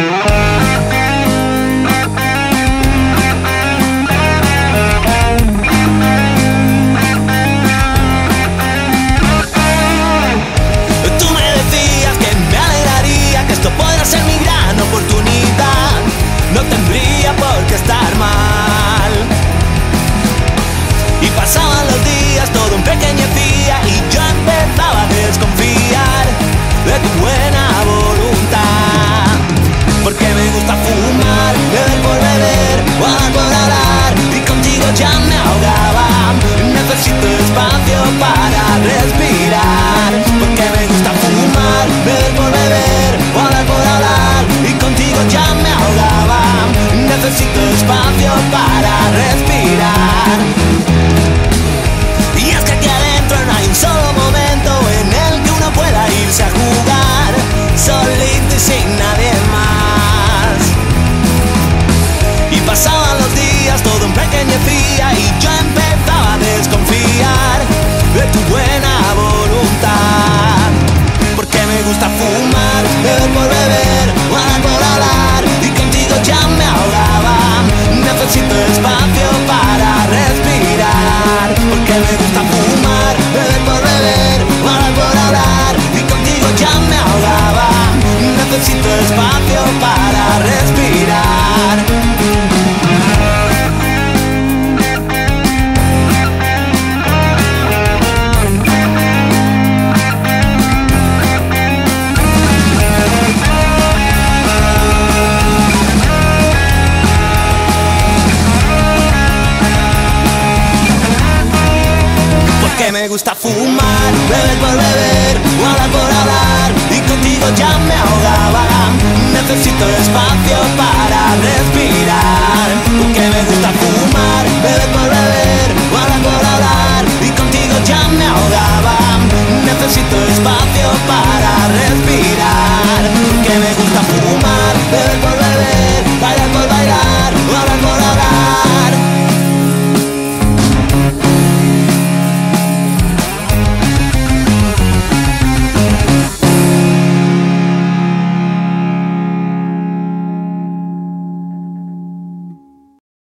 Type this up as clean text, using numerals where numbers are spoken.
No tendría por qué estar mal. Y pasaban los días, todo empequeñecía y yo empezaba a desconfiar de tu buena voluntad. Porque me gusta fumar, beber por beber, hablar por hablar, y contigo ya me ahogaba. Necesito espacio para respirar. Porque me gusta fumar, beber por beber, hablar por hablar, y contigo ya me ahogaba. Necesito espacio para respirar. Y es que aquí adentro no hay un solo momento en el que uno pueda irse a jugar solito y sin nadie más. Y pasaban los días, todo empequeñecía y yo empezaba a desconfiar de tu buena voluntad. Porque me gusta fumar, beber por beber, hablar por hablar, y contigo ya me ahogaba. Necesito espacio para respirar. Porque me gusta fumar, beber por beber, hablar por hablar, y contigo ya me ahogaba. Necesito espacio para